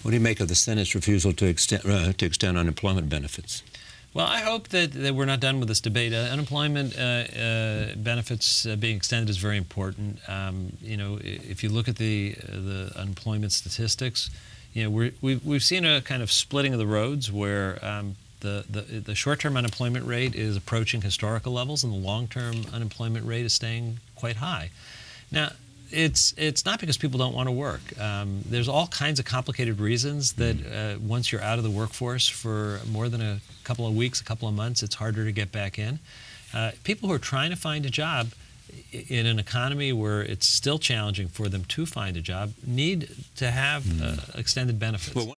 What do you make of the Senate's refusal to extend unemployment benefits? Well, I hope that we're not done with this debate. Unemployment benefits being extended is very important. You know, if you look at the unemployment statistics, you know, we've seen a kind of splitting of the roads where the short-term unemployment rate is approaching historical levels, and the long-term unemployment rate is staying quite high. Now, it's not because people don't want to work. There's all kinds of complicated reasons that once you're out of the workforce for more than a couple of weeks, a couple of months, it's harder to get back in. People who are trying to find a job in an economy where it's still challenging for them to find a job need to have extended benefits.